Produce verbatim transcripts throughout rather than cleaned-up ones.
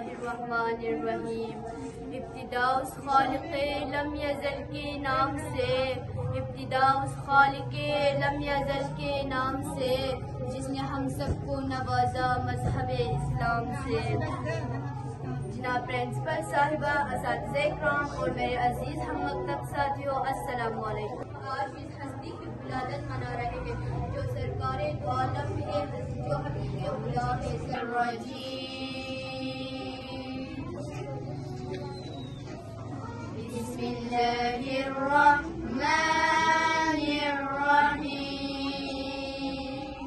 बिस्मिल्लाहिर्रहमानिर्रहीम। इब्तिदा उस खालिक़े लम यज़ल के नाम से, इब्तिदा उस खालिक़े लम यज़ल के नाम से, जिसने हम सबको नवाजा मज़हब इस्लाम से। जनाब प्रिंसिपल साहिबा, असातिज़ा इकराम और मेरे अजीज हम मकतब साथियों, अस्सलामु अलैकुम। आज इस हस्ती की विलादत मना रहे हैं जो सरकारे दो आलम है, जो हबीबे खुदा है सरवजी। बिस्मिल्लाहिर्रहमानिर्रहीम।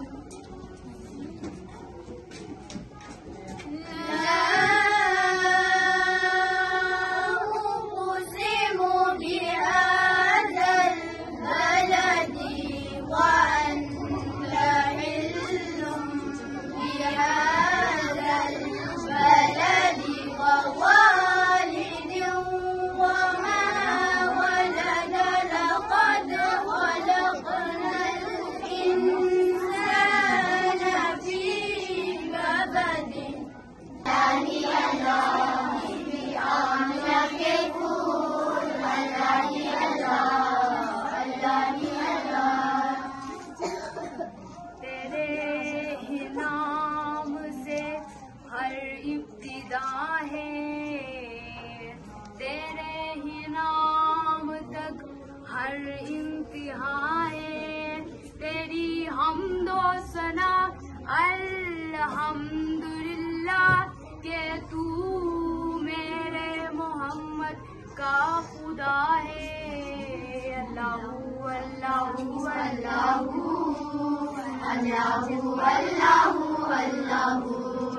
अल्हम्दुलिल्लाह के तू मेरे मोहम्मद का खुदा है। अल्लाहू अल्लाहू अल्लाहू अल्लाहू अल्लाहू अल्लाहू।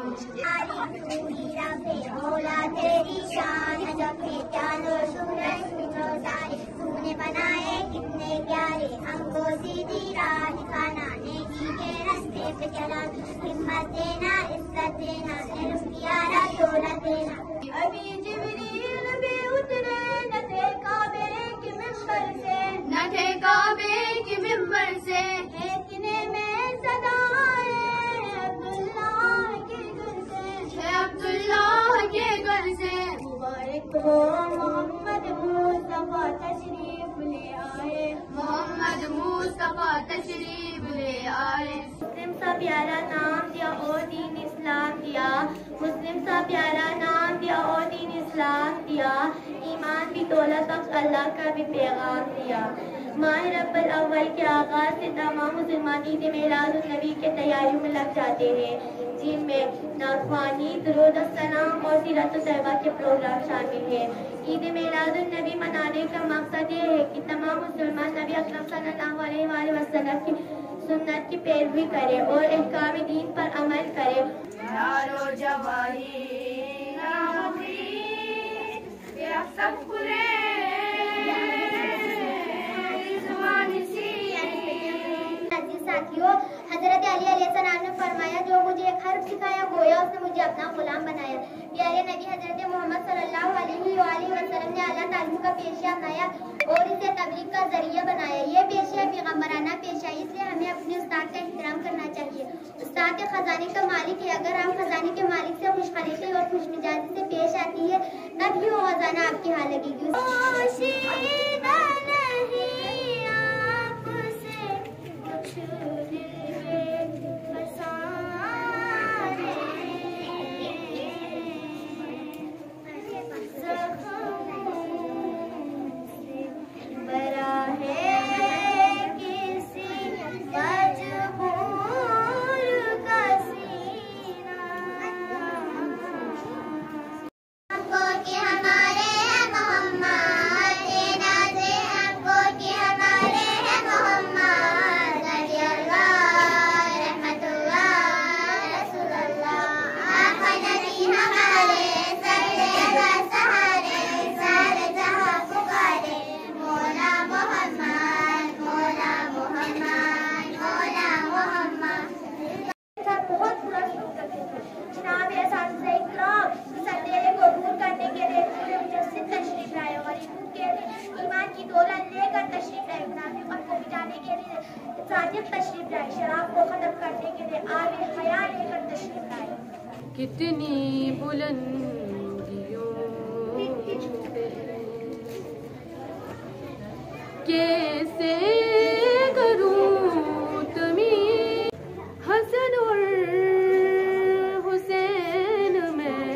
मौला तेरी शान जब चांद और सूरज तारे तूने बनाए कितने प्यारे, हमको सीधी राह दिखाना, नेकी के रास्ते पे चला, हिम्मत देना, इज्जत देना, इल्म की दौलत देना। अभी जिब्रील भी उतरे न थे काबे के मिंबर से, न थे काबे के मिंबर से, इतने में सदाए अब्दुल्लाह के घर से, अब्दुल्लाह के घर से। मुबारक हो मोहम्मद मुस्तफा तशरीफ ले आए, मोहम्मद मुस्तफा तशरीफ ले आए। मुस्लिम सा प्यारा नाम दिया और दीन इस्लाम दिया, मुस्लिम सा प्यारा नाम दिया और दीन इस्लाम दिया, ईमान भी दौलत बख्श अल्लाह का भी पैगाम दिया। माह रब्बुल अव्वल के आगाज से तमाम मुसलमान ईद मिलाद-उन-नबी के तैयारियों में लग जाते हैं, जिनमें नाख़वानी, दुरूद सलाम और सीरत तैयबा के प्रोग्राम शामिल हैं। ईद मिलाद-उन-नबी मनाने का मकसद ये है कि तमाम मुसलमान नबी अकरम सल्लल्लाहु अलैहि वसल्लम की सुन्नत की पैरवी करे और अहकाम दीन पर अमल करे। यारो जवाही साथियों, हजरत अली अलैहिस्सलाम ने फरमाया, जो मुझे एक हर्फ सिखाया गोया उसने मुझे अपना गुलाम बनाया। प्यारे नबी हजरत मोहम्मद सल्लल्लाहु अलैहि वसल्लम ने आला तालीम का पेशा अपनाया और इसे तबलीग का जरिया बनाया। ये पेशा पैगम्बराना पेशा, इसलिए हमें अपने उस्ताद का एहतराम करना चाहिए। उस्ताद के खजाने का मालिक है, अगर हम खजाने के मालिक से खुश खरीदे और खुश मिजाजी से पेश आती है तब ही वो खजाना आपकी हाथ लगेगी। कितनी बुलंदियों पे कैसे करूं तुम्हें हसन और हुसैन में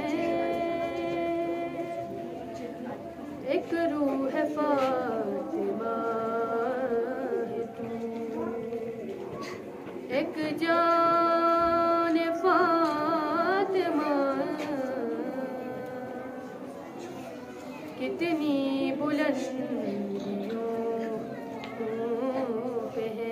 एक रूह है फातिमा है तू एक जान फातिमा कितनी बुलंदियों पे है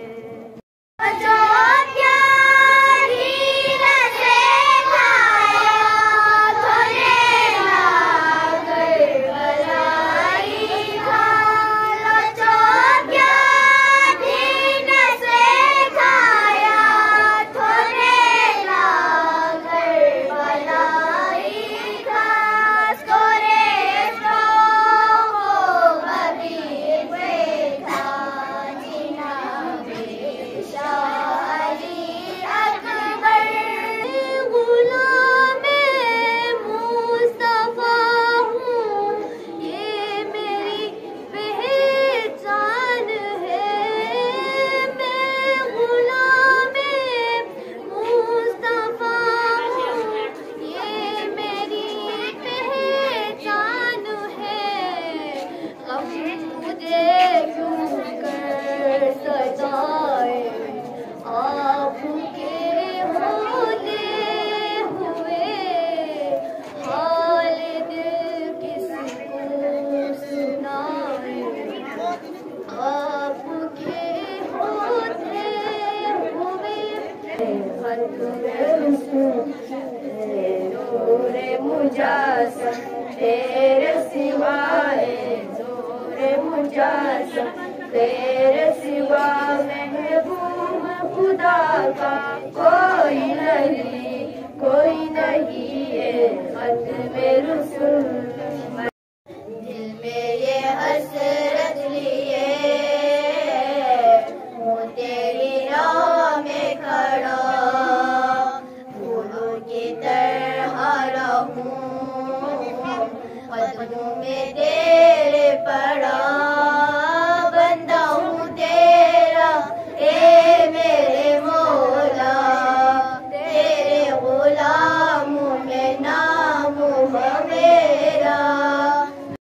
तेरे सिवाए जोरे मुजासम तेरे सिवा महबूब खुदा का कोई नहीं कोई नहीं है खत्म रुसूल